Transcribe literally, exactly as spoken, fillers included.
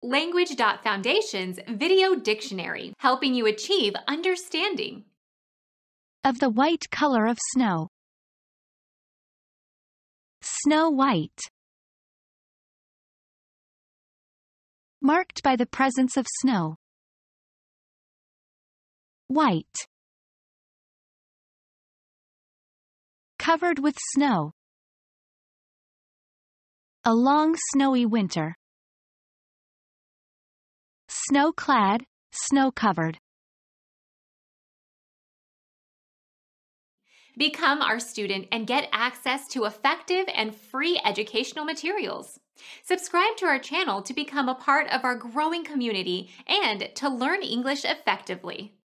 Language dot Foundation's Video Dictionary, helping you achieve understanding. Of the white color of snow. Snow white. Marked by the presence of snow. White. Covered with snow. A long snowy winter. Snow-clad, snow-covered. Become our student and get access to effective and free educational materials. Subscribe to our channel to become a part of our growing community and to learn English effectively.